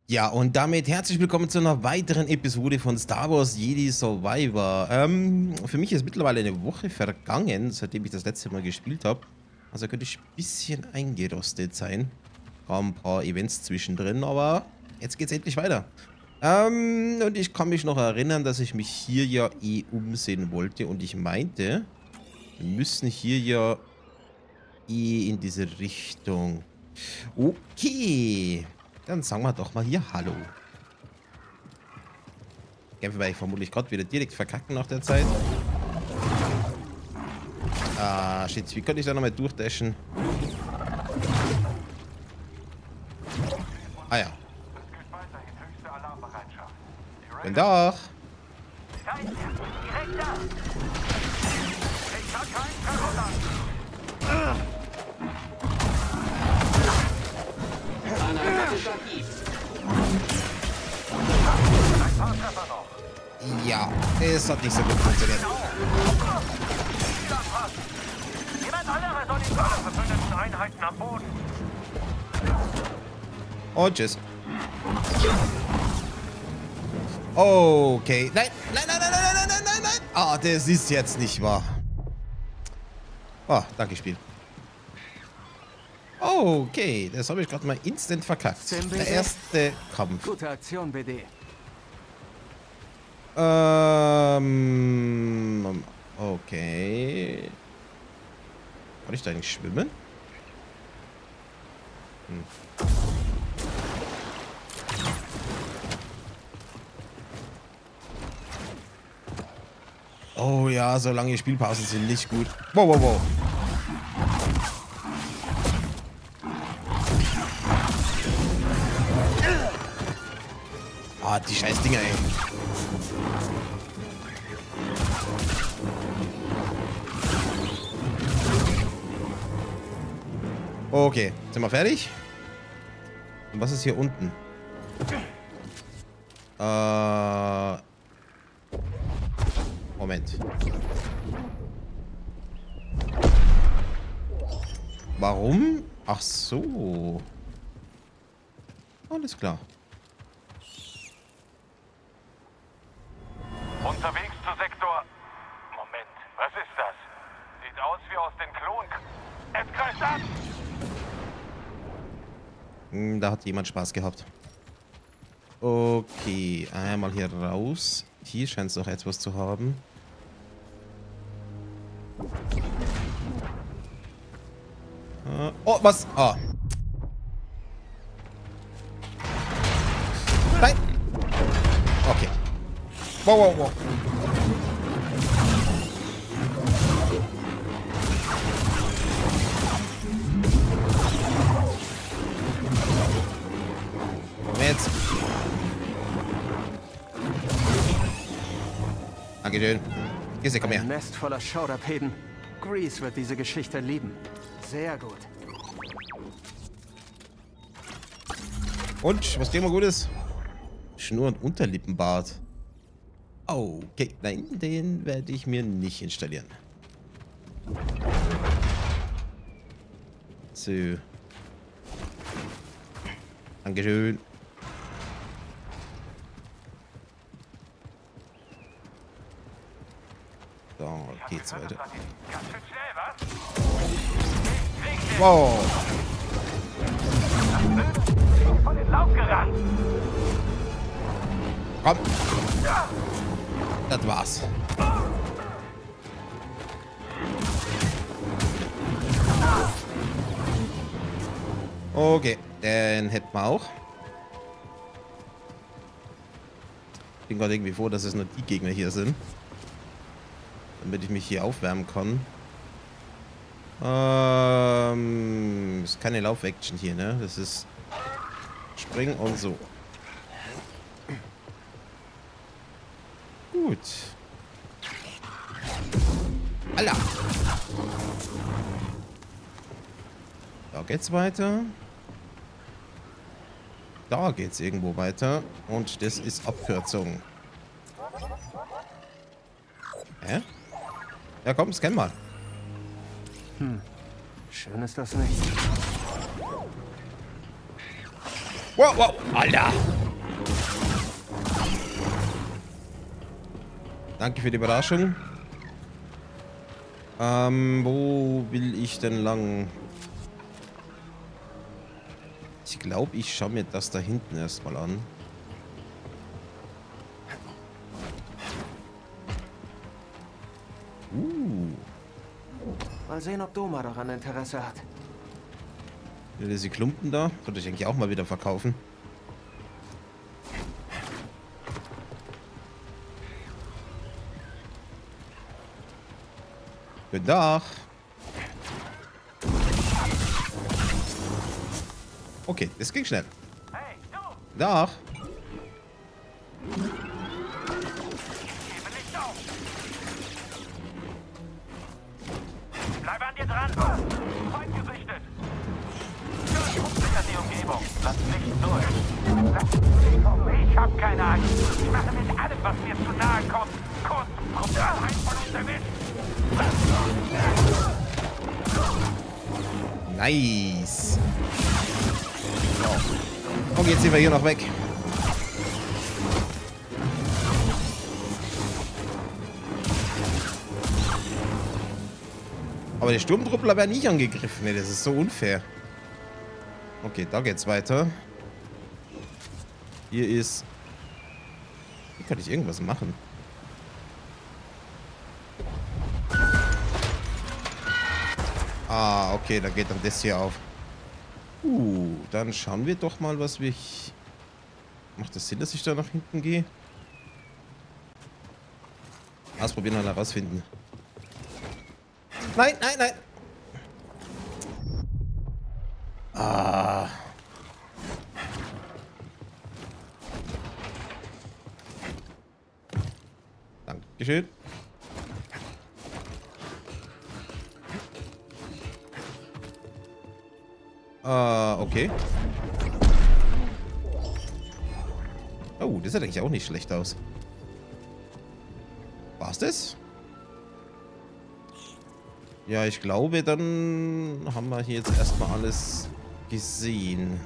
Ja, und damit herzlich willkommen zu einer weiteren Episode von Star Wars Jedi Survivor. Für mich ist mittlerweile eine Woche vergangen, seitdem ich das letzte Mal gespielt habe. Also könnte ich ein bisschen eingerostet sein. War ein paar Events zwischendrin, aber jetzt geht's endlich weiter. Und ich kann mich noch erinnern, dass ich mich hier ja umsehen wollte. Und ich meinte, wir müssen hier ja in diese Richtung. Okay. Dann sagen wir doch mal hier Hallo. Kämpfe werde ich vermutlich gerade wieder direkt verkacken nach der Zeit. Ah, shit. Wie könnte ich da nochmal durchdashen? Ah ja. Bin doch. Ja, es hat nicht so gut funktioniert. Jemand anderer soll die alle verbündeten Einheiten am Boden. Und tschüss. Okay. Nein, nein, nein, nein, nein, nein, nein, nein, nein. Ah, das ist jetzt nicht wahr. Oh, danke, Spiel. Okay, das habe ich gerade mal instant verkackt. Der erste Kampf. Gute Aktion, BD. Okay. Kann ich da eigentlich schwimmen? Oh ja, so lange Spielpausen sind nicht gut. Wow, wow, wow. Ah, die scheiß Dinger, ey. Okay, sind wir fertig? Und was ist hier unten? Moment. Warum? Ach so. Alles klar. Unterwegs zu Sektor... Moment, was ist das? Sieht aus wie aus den Klonen... Es greift an! Da hat jemand Spaß gehabt. Okay, einmal hier raus. Hier scheint es noch etwas zu haben. Oh, was? Ah. Nein! Okay. Wow, wow, wow. Jetzt. Dankeschön. Hier, komm her. Ein Nest voller Schauderpeden. Grease wird diese Geschichte lieben. Sehr gut. Und, was kriegen wir Gutes? Schnur- und Unterlippenbart. Okay, nein, den werde ich mir nicht installieren. So. Dankeschön. So, geht's weiter. Ganz schön schnell, was? Wow. Von den Lauf gerannt! Komm. Das war's. Okay, den hätten wir auch. Ich bin gerade irgendwie froh, dass es nur die Gegner hier sind. Damit ich mich hier aufwärmen kann. Ist keine Lauf-Action hier, ne? Das ist Springen und so. Gut. Alter. Da geht's weiter. Da geht's irgendwo weiter. Und das ist Abkürzung. Hä? Ja, komm, scan mal. Schön ist das nicht. Wow, wow, Alter. Danke für die Überraschung. Wo will ich denn lang? Ich glaube, ich schaue mir das da hinten erstmal an. Mal sehen, ob Doma daran Interesse hat. Ja, diese Klumpen da. Sollte ich eigentlich auch mal wieder verkaufen. Guten Tag. Okay, das ging schnell. Hey, du! Guten Tag. Gebe nicht auf! Bleib an dir dran! Feind gesichtet! Guck sich an die Umgebung. Lass nicht durch. Lass nicht kommen. Ich hab keine Angst. Ich mache mit allem, was mir zu nahe kommt. Kommt ein von uns erwischt. Nice. Okay, jetzt sind wir hier noch weg. Aber die Sturmtruppler werden nicht angegriffen. Nee, das ist so unfair. Okay, da geht's weiter. Hier ist... Hier kann ich irgendwas machen. Ah, okay, da geht dann das hier auf. Dann schauen wir doch mal, was wir... Macht das Sinn, dass ich da nach hinten gehe? Ausprobieren und herausfinden. Nein, nein, nein! Ah. Dankeschön. Okay. Oh, das sieht eigentlich auch nicht schlecht aus. War's das? Ja, ich glaube, dann haben wir hier jetzt erstmal alles gesehen.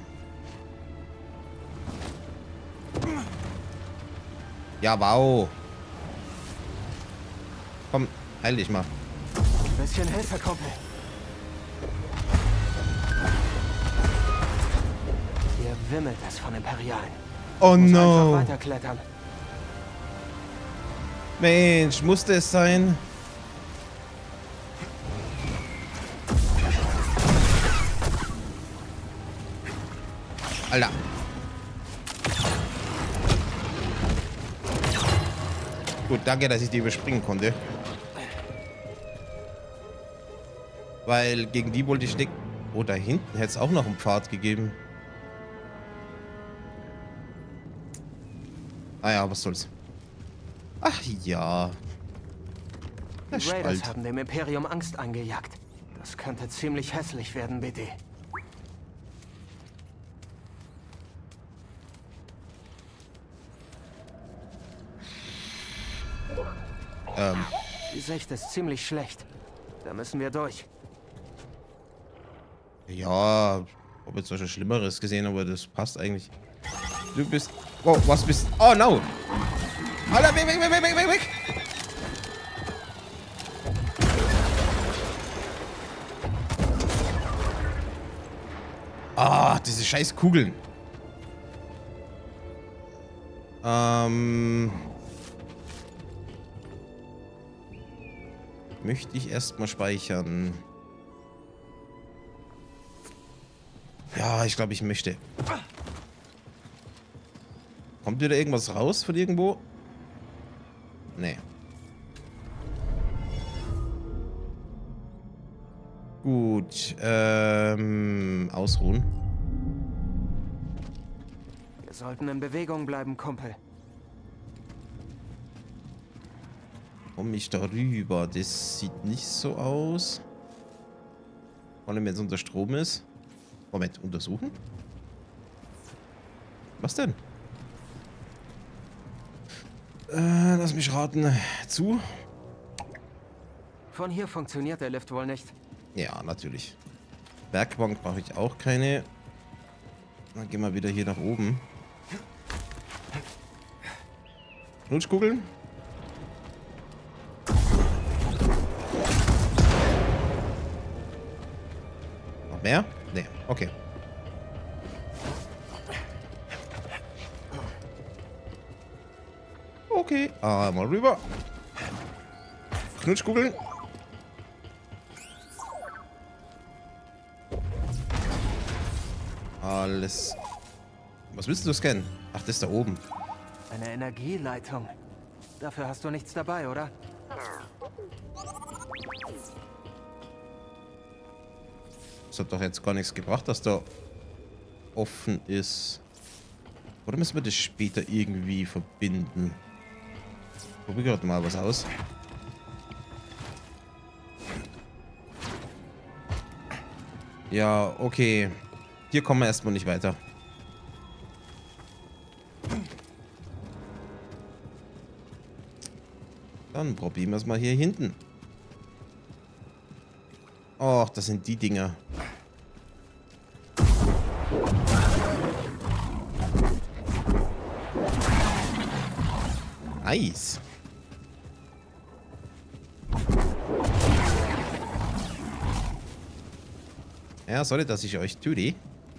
Ja, wow. Komm, heil dich mal. Ein bisschen Hilfe, Kumpel. Hier wimmelt es von Imperialen. Oh Muss no. einfach weiterklettern. Mensch, musste es sein? Alter. Gut, danke, dass ich die überspringen konnte. Weil gegen die wollte ich nicht... Oh, da hinten hätte es auch noch einen Pfad gegeben. Ah ja, was soll's. Ach ja. Die Raiders haben dem Imperium Angst eingejagt. Das könnte ziemlich hässlich werden, BD. Die Sicht ist ziemlich schlecht. Da müssen wir durch. Ja, ob jetzt schon Schlimmeres gesehen, aber das passt eigentlich. Du bist... Oh, was bist... Oh, no! Alter, weg, weg, weg, weg, weg, weg! Ah, diese scheiß Kugeln. Möchte ich erstmal speichern. Ja, ich glaube, ich möchte. Kommt wieder irgendwas raus von irgendwo? Nee. Gut, ausruhen. Wir sollten in Bewegung bleiben, Kumpel. Komme ich darüber? Das sieht nicht so aus. Vor allem, wenn es unter Strom ist. Moment, untersuchen? Was denn? Lass mich raten. Zu? Von hier funktioniert der Lift wohl nicht. Ja, natürlich. Werkbank brauche ich auch keine. Dann gehen wir wieder hier nach oben. Knutschkugeln. Noch mehr? Nee, okay. Okay, mal rüber. Knutschkugeln. Alles. Was willst du scannen? Ach, das ist da oben. Eine Energieleitung. Dafür hast du nichts dabei, oder? Das hat doch jetzt gar nichts gebracht, dass da offen ist. Oder müssen wir das später irgendwie verbinden? Probier gerade mal was aus. Ja, okay. Hier kommen wir erstmal nicht weiter. Dann probieren wir es mal hier hinten. Och, das sind die Dinger. Nice. Ja, sorry, dass ich euch tue.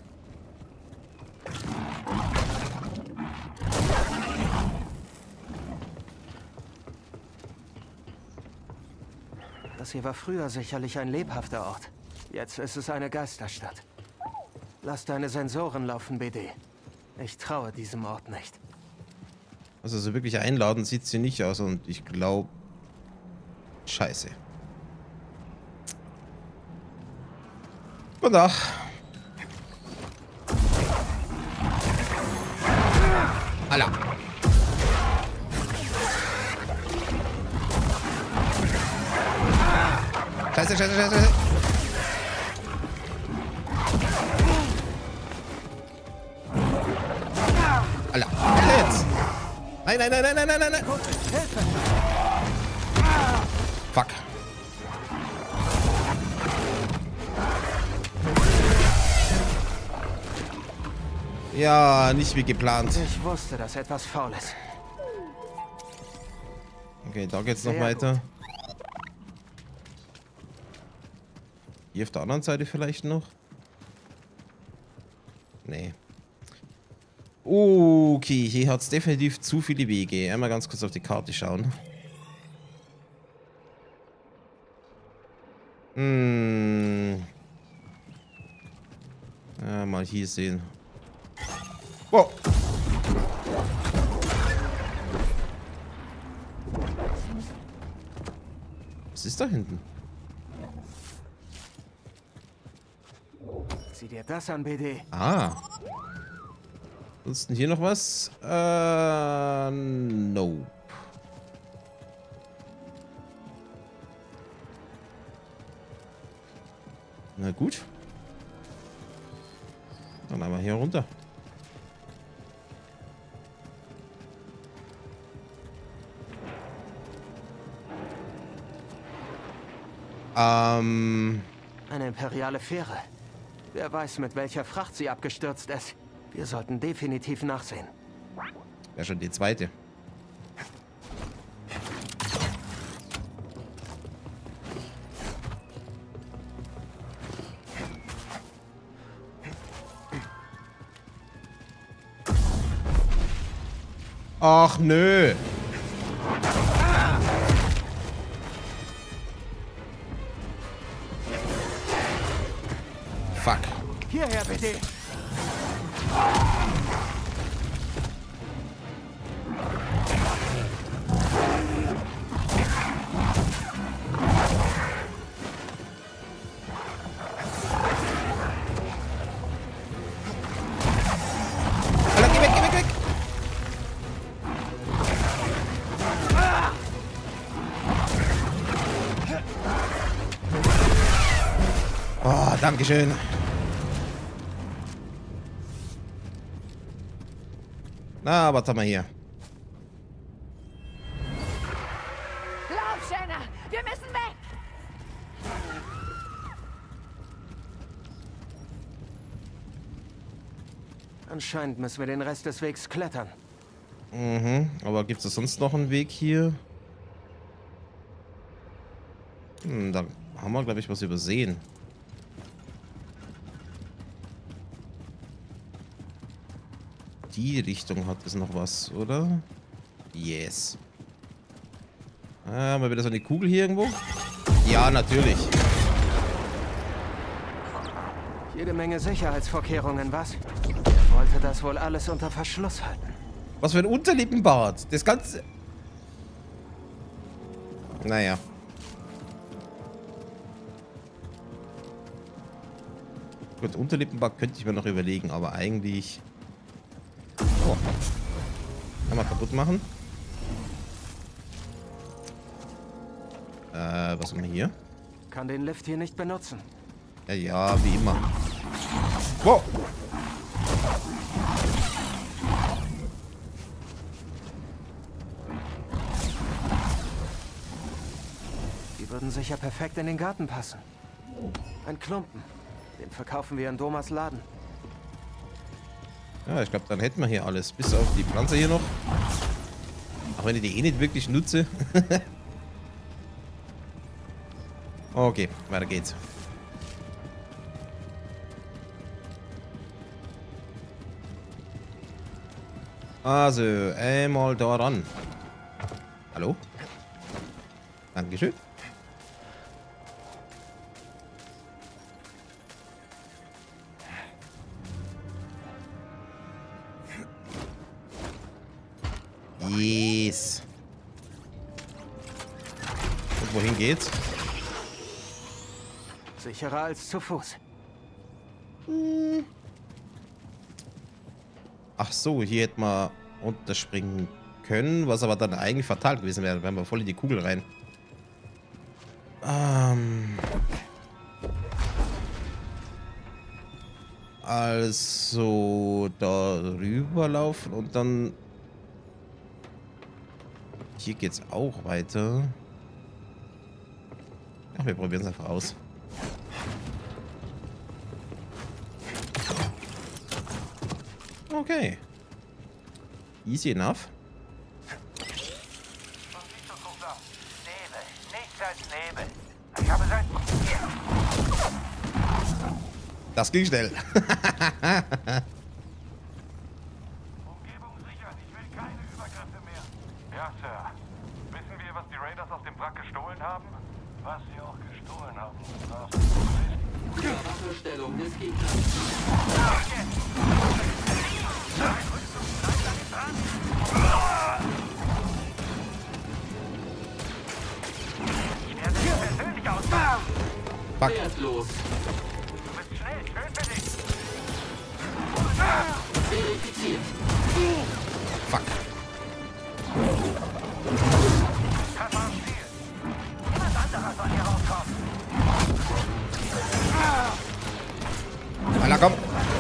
Das hier war früher sicherlich ein lebhafter Ort. Jetzt ist es eine Geisterstadt. Lass deine Sensoren laufen, BD. Ich traue diesem Ort nicht. Also so wirklich einladend sieht sie nicht aus und ich glaube... Scheiße. Guten Tag. Alla. Scheiße, scheiße, scheiße, scheiße. Alla. Jetzt. Nein, nein, nein, nein, nein, nein, nein. Fuck. Ja, nicht wie geplant. Ich wusste, dass etwas faul ist. Okay, da geht's noch Sehr weiter. gut. Hier auf der anderen Seite vielleicht noch? Nee. Okay, hier hat es definitiv zu viele Wege. Einmal ganz kurz auf die Karte schauen. Ja, mal hier sehen. Wow. Was ist da hinten? Sieh dir das an, BD. Ah. Ansonsten hier noch was? Nope. Na gut. Dann einmal hier runter. Eine imperiale Fähre. Wer weiß, mit welcher Fracht sie abgestürzt ist. Wir sollten definitiv nachsehen. Wäre schon die zweite. Ach nö. Fuck. Hierher, BD. Alter, geh weg, geh weg, weg. Oh, dankeschön. Na, was haben wir hier? Lauf, Shanna! Wir müssen weg! Anscheinend müssen wir den Rest des Wegs klettern. Mhm. Aber gibt es sonst noch einen Weg hier? Da haben wir, glaube ich, was übersehen. Die Richtung hat es noch was, oder? Yes. Mal wieder so eine Kugel hier irgendwo? Ja, natürlich. Jede Menge Sicherheitsvorkehrungen, was? Er wollte das wohl alles unter Verschluss halten. Was für ein Unterlippenbart. Das Ganze... Naja. Gut, Unterlippenbart könnte ich mir noch überlegen, aber eigentlich... Oh. Einmal kaputt machen. Was haben wir hier? Kann den Lift hier nicht benutzen. Ja, wie immer. Wow! Die würden sicher perfekt in den Garten passen. Ein Klumpen. Den verkaufen wir in Domas Laden. Ja, ich glaube, dann hätten wir hier alles. Bis auf die Pflanze hier noch. Auch wenn ich die eh nicht wirklich nutze. Okay, weiter geht's. Also, einmal da ran. Hallo? Dankeschön. Yes. Und wohin geht's? Sicherer als zu Fuß. Ach so, hier hätten wir runterspringen können, was aber dann eigentlich fatal gewesen wäre. Wären wir voll in die Kugel rein. Also da rüberlaufen und dann... Hier geht's auch weiter. Ach, wir probieren es einfach aus. Okay. Easy enough. Was siehst du, Kumpler? Nebel. Nichts als Nebel. Ich habe seit... Das ging schnell. Umgebung sichern. Ich will keine Übergriffe mehr. Ja, Sir. Wissen wir, was die Raiders aus dem Wrack gestohlen haben? Was sie auch gestohlen haben. Waffenstellung des Gegners. Ich werde dich persönlich ausmachen. Fuck. Wertlos. Du bist schnell. Schön für dich. Verifiziert. Fuck. Treffer am Ziel. Niemand anderer soll hier rauskommen. Alter, komm.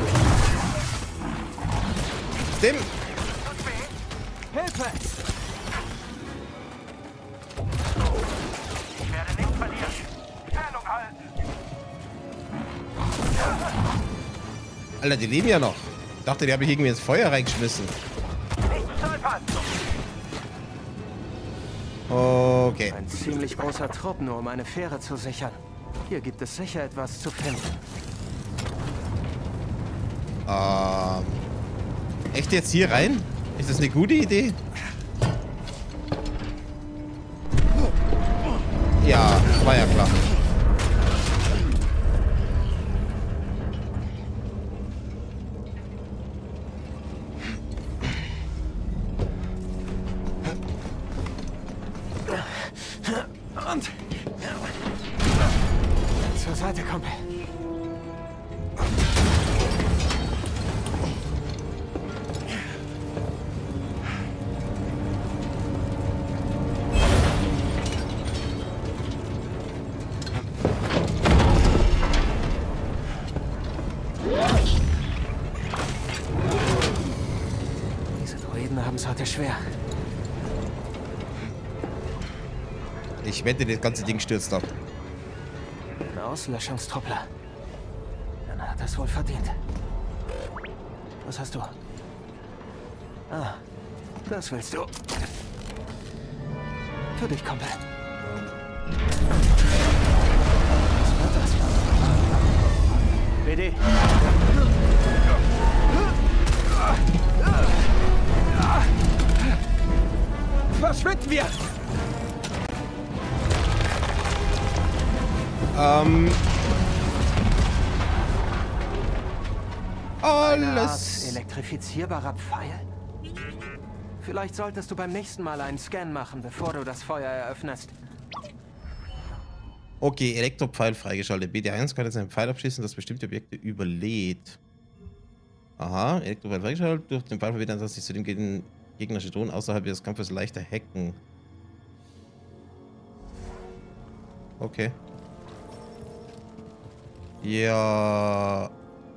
Dem. Tut's weh? Hilfe! Ich werde nichts verlieren. Stellung halten. Alter, die leben ja noch. Ich dachte, die habe ich irgendwie ins Feuer reingeschmissen. Nicht stolpern. Okay. Ein ziemlich großer Trupp, nur um eine Fähre zu sichern. Hier gibt es sicher etwas zu finden. Echt jetzt hier rein? Ist das eine gute Idee? Ja, war ja klar. Und... Zur Seite, Kumpel. Diese Droiden haben es heute schwer. Ich wette, das ganze Ding stürzt ab. Ein Auslöschungstruppler. Dann hat es wohl verdient. Was hast du? Ah, Das willst du. Für dich, Kumpel. Was wird das? BD. Verschwinden wir! Eine Art elektrifizierbarer Pfeil? Vielleicht solltest du beim nächsten Mal einen Scan machen, bevor du das Feuer eröffnest. Okay, Elektropfeil freigeschaltet. BD1 kann jetzt einen Pfeil abschießen, das bestimmte Objekte überlädt. Aha, Elektropfeil freigeschaltet. Durch den Pfeil verwirrt sich zu dem gegnerischen Drohnen außerhalb des Kampfes leichter hacken. Okay. Ja.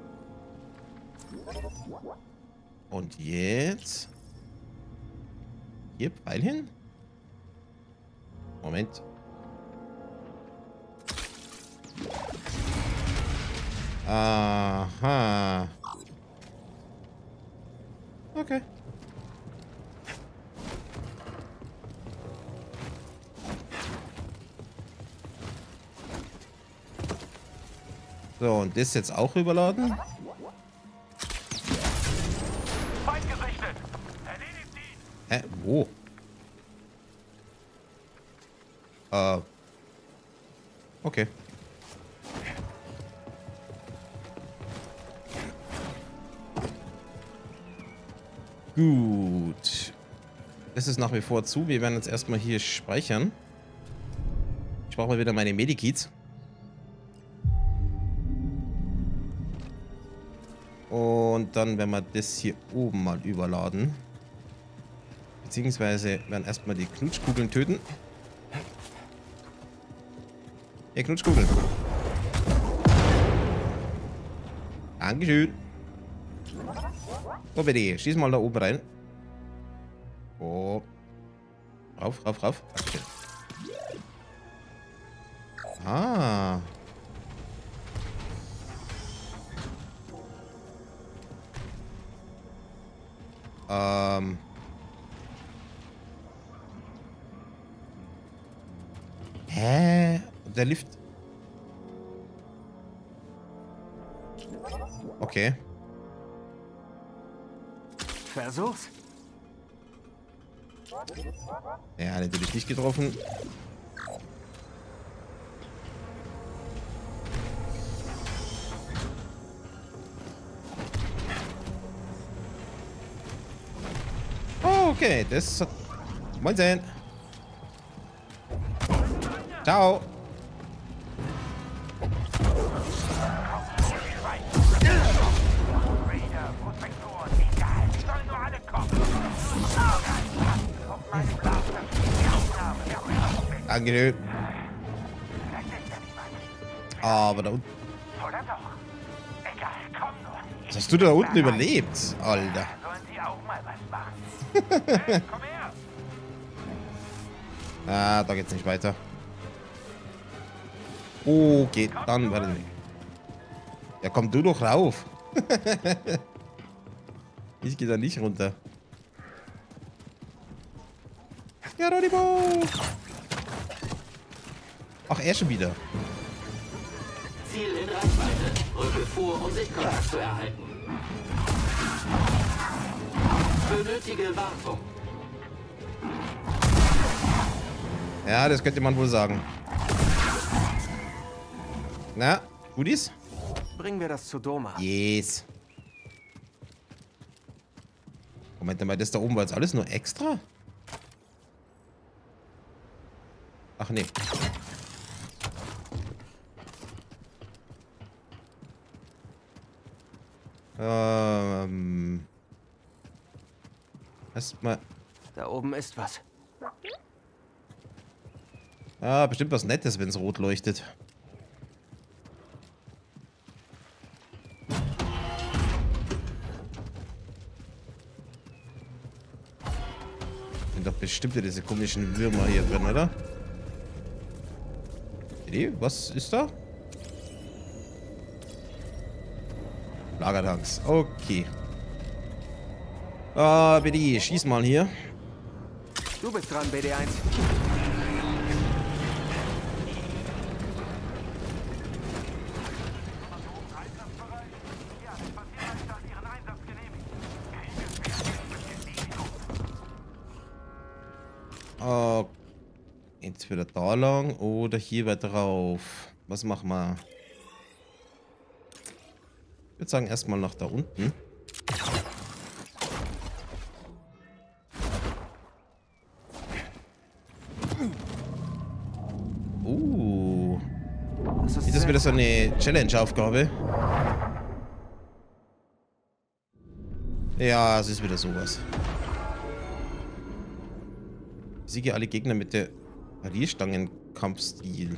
Und jetzt? Hier, Pfeil hin? Moment. Aha. Okay. So, und das jetzt auch überladen? Feind gesichtet. Erledigt ihn. Hä? Wo? Okay. Gut. Das ist nach wie vor zu. Wir werden jetzt erstmal hier speichern. Ich brauche mal wieder meine Medikits. Und dann werden wir das hier oben mal überladen. Beziehungsweise werden erstmal die Knutschkugeln töten. Hey, Knutschkugeln. Dankeschön. So, bitte. Schieß mal da oben rein. Oh. Rauf, rauf, rauf. Dankeschön. Ah. Hä? Der Lift. Okay. Versuch's. Ja, natürlich nicht getroffen. Okay, das hat... Moin sein. Ciao. Danke. Aber da unten... Was hast du da unten überlebt, Alter? Ah, da geht's nicht weiter. Okay, dann warte nicht. Ja, komm du doch rauf. Ich gehe da nicht runter. Geronimo! Ach, er schon wieder. Ziel in Reichweite. Rücke vor, um Sichtkontakt zu erhalten. Benötige Wartung. Ja, das könnte man wohl sagen. Na, Goodies? Bringen wir das zu Doma. Yes. Moment mal, das da oben war jetzt alles nur extra? Ach nee. Erstmal. Da oben ist was. Ah, bestimmt was Nettes, wenn es rot leuchtet. Sind doch bestimmt diese komischen Würmer hier drin, oder? Was ist da? Lagertanks. Okay. Bitte, schieß mal hier. Du bist dran, BD1. Oh, entweder da lang oder hier weiter rauf. Was machen wir? Ich würde sagen, erstmal nach da unten. Ist das wieder so eine Challenge-Aufgabe? Ja, es ist wieder sowas. Besiege alle Gegner mit der Parierstangen-Kampfstil.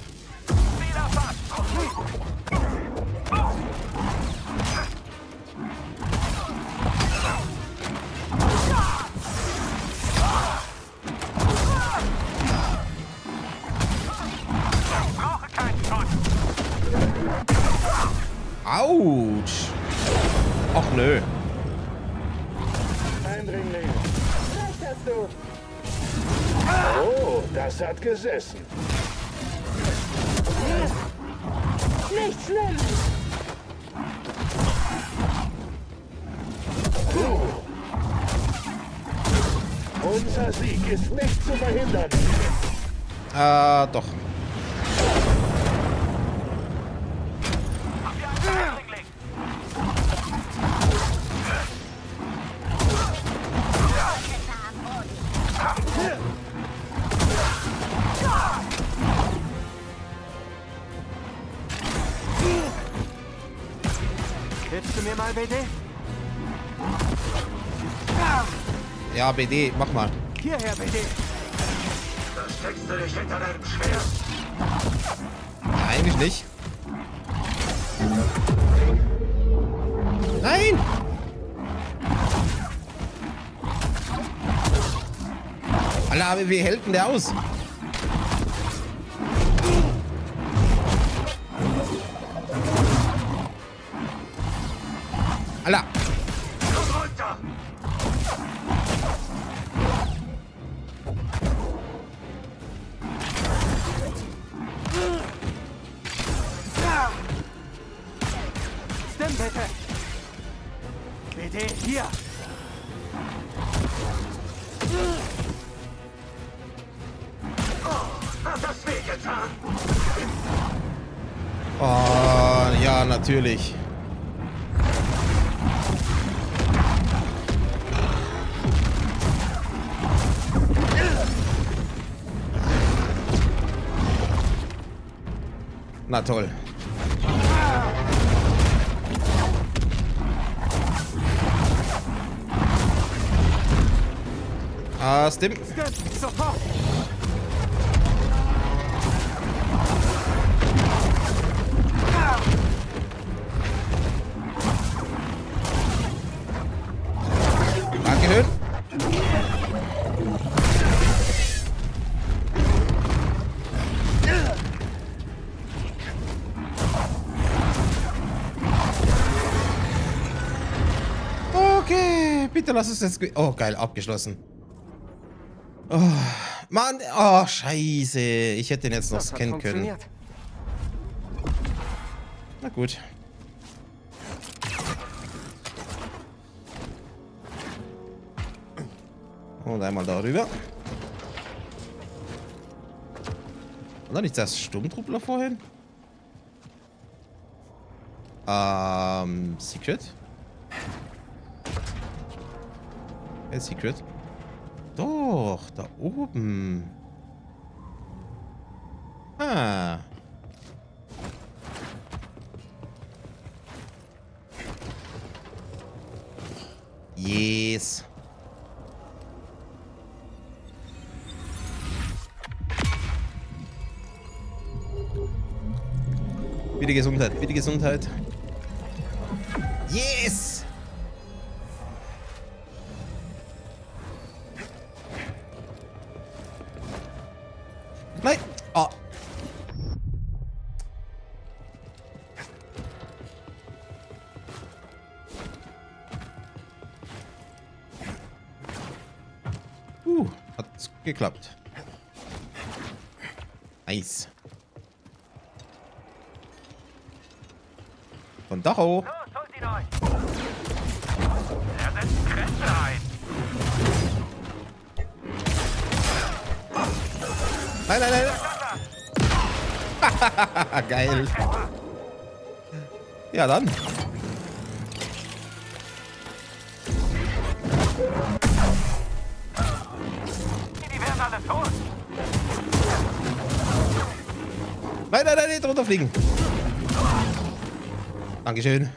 Autsch! Ach nö. Eindringling. Recht hast du. Oh, das hat gesessen. Nicht schlimm. Unser Sieg ist nicht zu verhindern. Doch. Hilfst du mir mal, BD? Ja, BD, mach mal. Hierher, BD. Versteckst du dich hinter deinem Schwert? Eigentlich nicht. Nein! Alter, aber wie hält denn der aus? Alter! Komm runter! Stimmt, bitte. BD, hier. Hat das wehgetan? Oh, ja, natürlich. Na toll. Stim. Stimmt, sofort. Dankeschön. Okay, bitte lass es jetzt... Oh, geil, abgeschlossen. Oh, Mann, oh, scheiße. Ich hätte den jetzt noch Das hat scannen können. funktioniert. Na gut. Und einmal darüber. War da nicht das Sturmtruppler vorhin? Secret? Secret? Doch, da oben. Ah. Yes. Bitte Gesundheit, bitte Gesundheit. Yes! Nein! Oh. Hat geklappt. Nice. Von Dacho. Los, holt ihn euch! Er setzt Grenze ein! Nein, nein, nein. Geil. Ja, dann. Die werden alle tot! Nein, nein, nein, nicht runterfliegen. Dankeschön.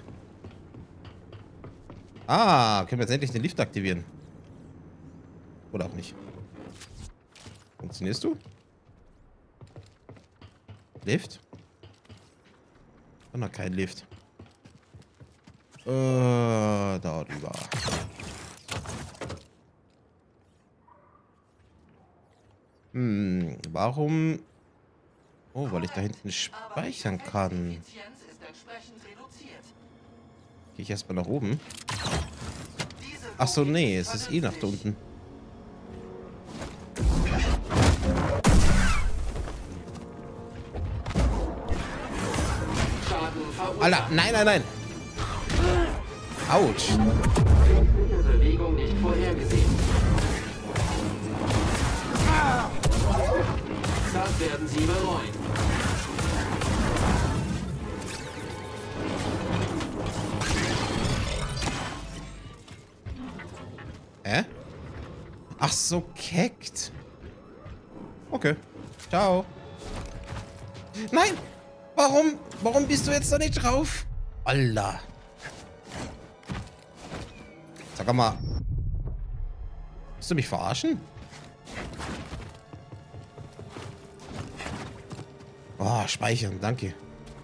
Ah, können wir jetzt endlich den Lift aktivieren? Oder auch nicht. Funktionierst du? Lift? Noch kein Lift. Darüber. Warum? Oh, weil ich da hinten speichern kann. Gehe ich erstmal nach oben? Ach so, nee, es ist eh nach da unten. Alter, nein, nein, nein. Autsch. Bewegung nicht vorhergesehen. Das werden Sie bereuen. Ach so, keckt. Okay. Ciao. Nein! Warum? Warum bist du jetzt da nicht drauf? Alter. Sag mal. Willst du mich verarschen? Oh, speichern, danke.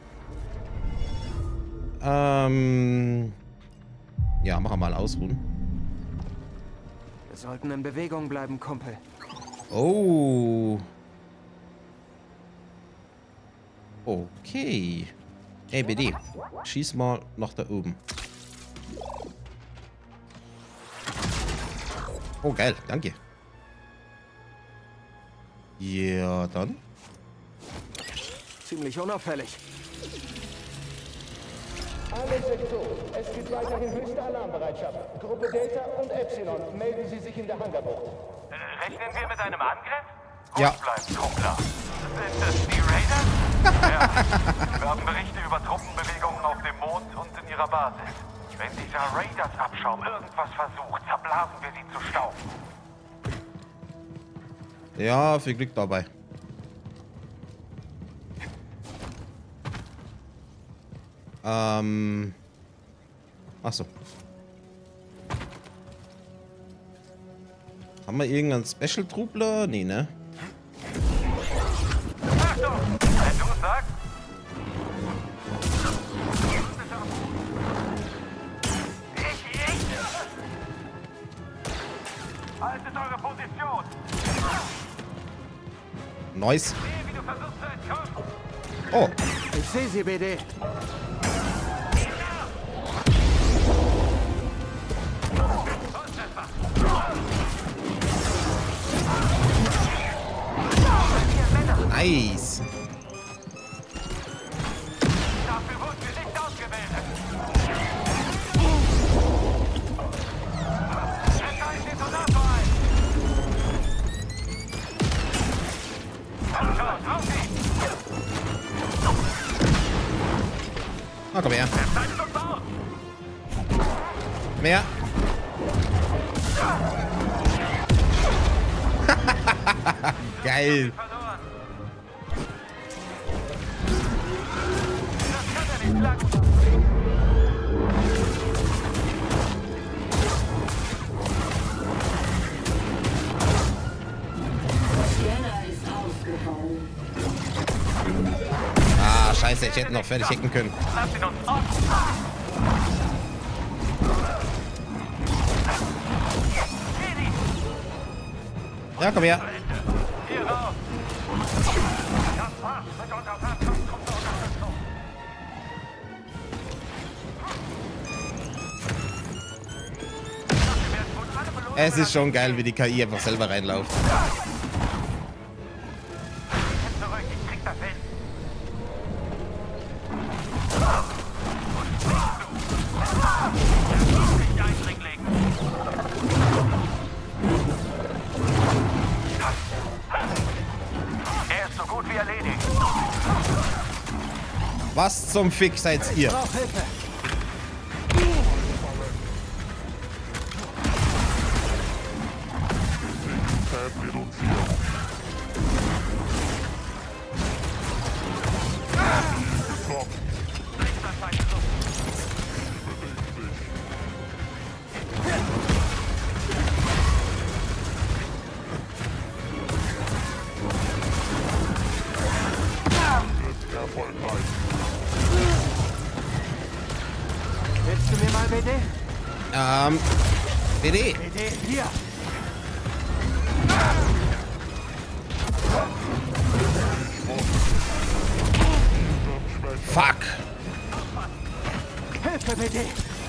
Ja, machen wir mal ausruhen. Wir sollten in Bewegung bleiben, Kumpel. Oh. Okay. Ey, BD. Schieß mal nach da oben. Oh, geil. Danke. Ja, dann. Ziemlich unauffällig. Alle Sektoren. Es gibt weiterhin höchste Alarmbereitschaft. Gruppe Delta und Epsilon, melden Sie sich in der Hangarbucht. Rechnen wir mit einem Angriff? Ja. Ruhig bleiben, Truppler. Sind das die Raiders? Ja. Wir haben Berichte über Truppenbewegungen auf dem Mond und in ihrer Basis. Wenn dieser Raiders-Abschaum irgendwas versucht, zerblasen wir sie zu Staub. Ja, viel Glück dabei. Achso. Haben wir irgendeinen Special-Trubler? Nee, ne? Achtung! Wenn du es sagst. Ich. Haltet eure Position. Nice. Sehe, wie du versuchst zu entkommen. Oh. Ich sehe sie, BD. Nice. Dafür wurden wir nicht ausgebildet. Setzt einen Detonator ein. Komm schon, auf ihn. Ah, komm her. Er bleibt uns aus. Mehr. Geil. Verloren. Das kann er nicht lang. Ah, scheiße, ich hätte noch fertig hacken können. Lass ihn uns auf. Ja, komm her. Hier raus. Das war's mit unserer Fahrzeugtruppenunterstützung. Es ist schon geil, wie die KI einfach selber reinläuft. Geister finden. Nicht Eindringling. Er ist so gut wie erledigt. Was zum Fick seid ihr? Brauch Hilfe. Willst du mir mal BD? BD. BD, hier. Fuck. Hilfe, BD.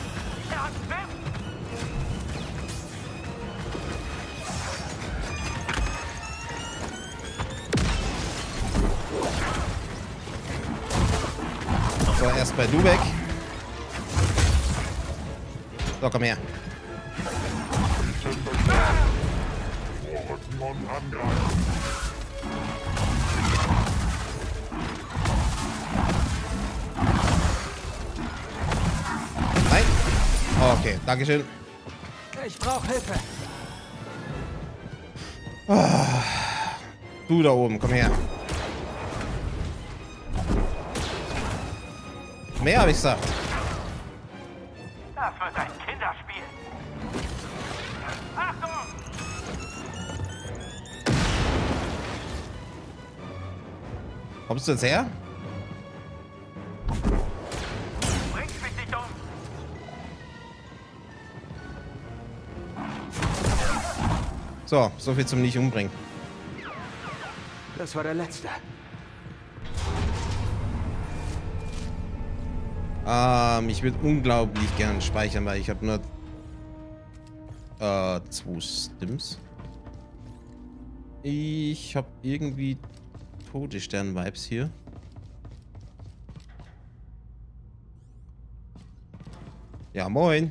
So, erstmal du weg. So, komm her. Nein. Okay, dankeschön. Ich brauche Hilfe. Du da oben, komm her. Mehr habe ich gesagt. Das wird ein Kinderspiel. Achtung! Kommst du jetzt her? Bringst mich nicht um. So, so viel zum nicht umbringen. Das war der letzte. Ich würde unglaublich gern speichern, weil ich habe nur 2 Stims. Ich habe irgendwie Todesstern-Vibes hier. Ja, moin.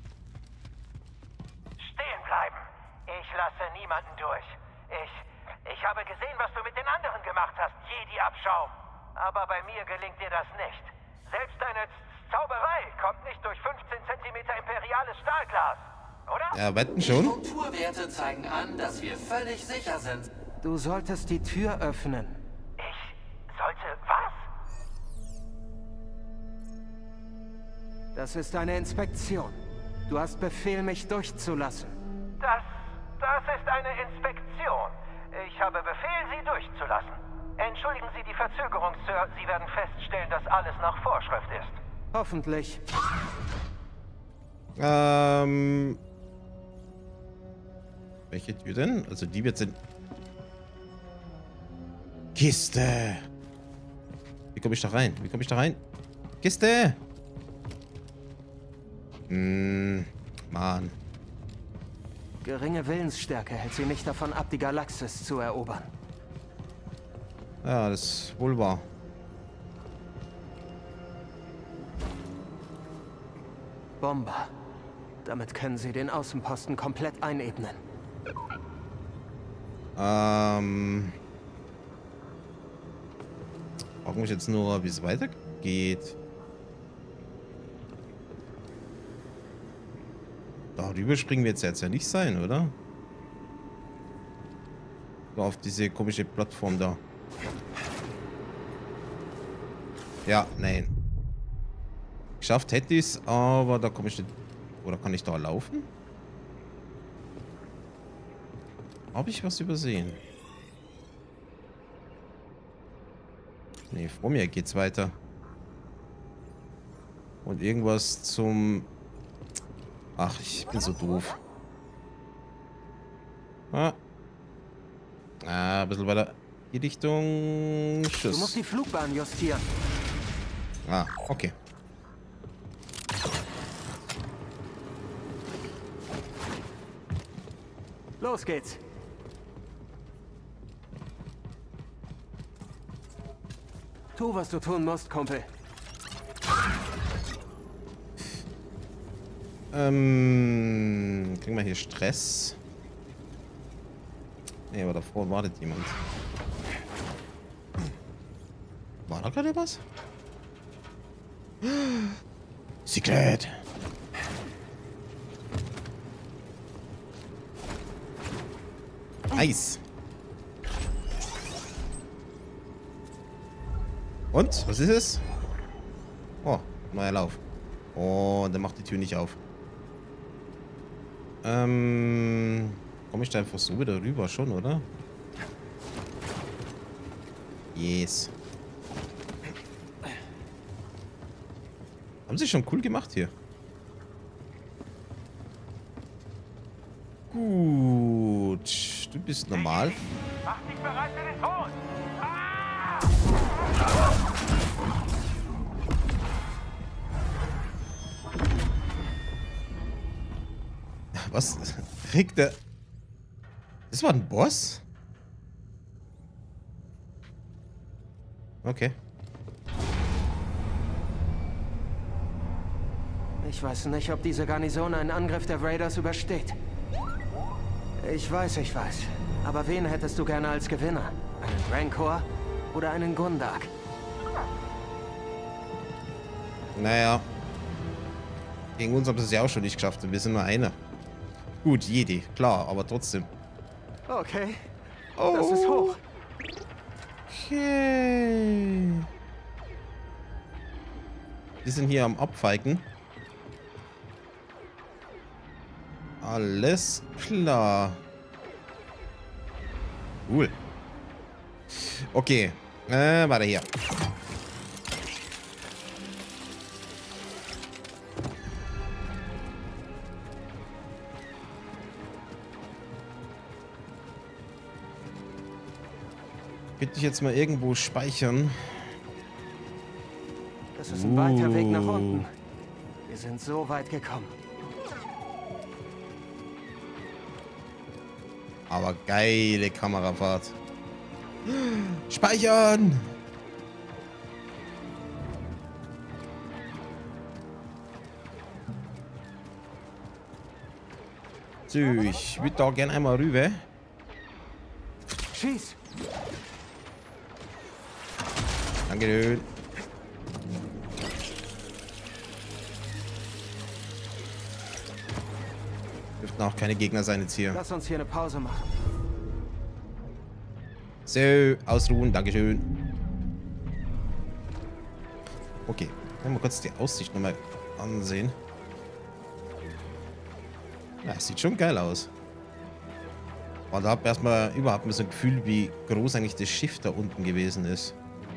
Stehen bleiben. Ich lasse niemanden durch. Ich habe gesehen, was du mit den anderen gemacht hast, Jedi-Abschaum. Aber bei mir gelingt dir das nicht. Selbst deine Zauberei kommt nicht durch 15 cm imperiales Stahlglas, oder? Ja, wetten Die schon. Strukturwerte zeigen an, dass wir völlig sicher sind. Du solltest die Tür öffnen. Ich sollte was? Das ist eine Inspektion. Du hast Befehl, mich durchzulassen. Das ist eine Inspektion. Ich habe Befehl, Sie durchzulassen. Entschuldigen Sie die Verzögerung, Sir. Sie werden feststellen, dass alles nach Vorschrift ist. Hoffentlich. Welche Tür denn? Also die wird sind. Kiste. Wie komme ich da rein? Wie komme ich da rein? Kiste. Mann. Geringe Willensstärke hält sie nicht davon ab, die Galaxis zu erobern. Ja, das ist wohl wahr. Bomber. Damit können sie den Außenposten komplett einebnen. Frage mich jetzt nur, wie es weitergeht. Darüber springen wir jetzt ja nicht sein, oder? So, auf diese komische Plattform da. Ja, nein. Geschafft hätte ich es, aber da komme ich nicht. Oder kann ich da laufen? Habe ich was übersehen? Nee, vor mir geht's weiter. Und irgendwas zum... Ach, ich bin so doof. Ein bisschen weiter. Die Richtung... Du musst Schuss. die Flugbahn justieren. Okay. Los geht's. Tu, was du tun musst, Kumpel. Kriegen wir hier Stress? Nee, aber davor wartet jemand. War da gerade was? Secret! Nice! Und? Was ist es? Oh, neuer Lauf. Oh, der macht die Tür nicht auf. Komme ich da einfach so wieder rüber? Schon, oder? Yes. Haben sie schon cool gemacht hier. Gut. Du bist normal. Mach dich bereit für den Tod! Ah! Was kriegt der? Das war ein Boss? Okay. Ich weiß nicht, ob diese Garnison einen Angriff der Raiders übersteht. Ich weiß. Aber wen hättest du gerne als Gewinner? Einen Rancor oder einen Gundark? Naja. Gegen uns haben sie es ja auch schon nicht geschafft und wir sind nur einer. Gut, Jedi, klar, aber trotzdem. Okay. Das ist hoch. Okay. Wir sind hier am Abfeigen. Alles klar. Cool. Okay. Warte hier. Könnte ich jetzt mal irgendwo speichern? Das ist ein weiter Weg nach unten. Wir sind so weit gekommen. Aber geile Kamerafahrt. Speichern! So, ich würde da gerne einmal rüber. Schieß! Danke. Dürften auch keine Gegner sein jetzt hier. Lass uns hier eine Pause machen. So, ausruhen. Dankeschön. Okay. Mal kurz die Aussicht nochmal ansehen. Ja, es sieht schon geil aus. Aber da habe ich erstmal überhaupt mal so ein Gefühl, wie groß eigentlich das Schiff da unten gewesen ist.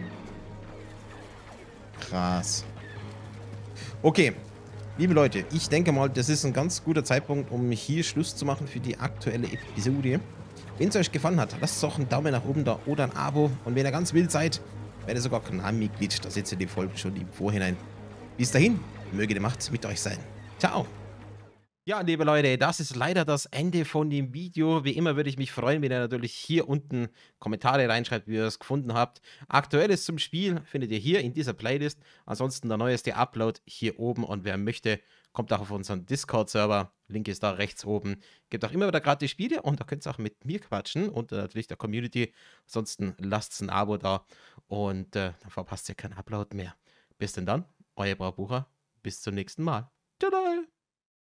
Krass. Okay, liebe Leute, ich denke mal, das ist ein ganz guter Zeitpunkt, um hier Schluss zu machen für die aktuelle Episode. Wenn es euch gefallen hat, lasst doch einen Daumen nach oben da oder ein Abo. Und wenn ihr ganz wild seid, werdet ihr sogar Kanalmitglied. Da seht ihr die Folge schon im Vorhinein. Bis dahin, möge die Macht mit euch sein. Ciao. Ja, liebe Leute, das ist leider das Ende von dem Video. Wie immer würde ich mich freuen, wenn ihr natürlich hier unten Kommentare reinschreibt, wie ihr es gefunden habt. Aktuelles zum Spiel findet ihr hier in dieser Playlist. Ansonsten der neueste Upload hier oben. Und wer möchte, kommt auch auf unseren Discord-Server. Link ist da rechts oben. Gibt auch immer wieder gratis Spiele und da könnt ihr auch mit mir quatschen und natürlich der Community. Ansonsten lasst ein Abo da und dann verpasst ihr keinen Upload mehr. Bis denn dann, euer Braubucher. Bis zum nächsten Mal. Tada!